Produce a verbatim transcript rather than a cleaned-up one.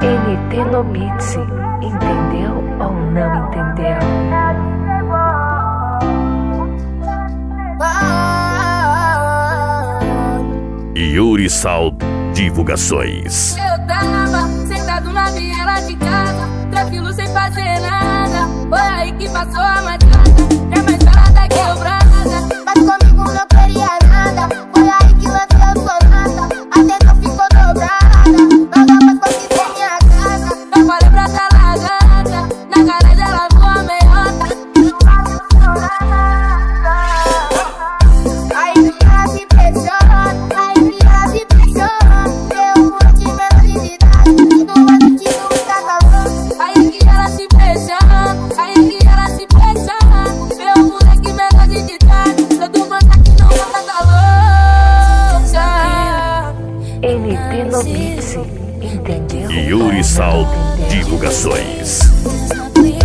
N T no Mix, entendeu ou não entendeu? Yuri Sal Divulgações. Eu tava sentado na viela de casa, tranquilo sem fazer nada. Foi aí que passou a madrugada, é mais barata que eu brada. Mas comigo não queria nada, foi aí que lancei a sonata. A teta ficou dobrada, mas não mais consegui minha casa. Eu falei pra ela gata, na cara dela voa a meiota. Aí que ela se pressiona, aí que ela se pressiona. Eu curti menor de idade, tudo vai sentindo muita calor. Aí que ela se pressiona, aí que ela se pressiona. Meu moleque menor de idade, todo mundo aqui não vai dar louca. N T no Mix, entendeu? Yuri Sal Divulgações.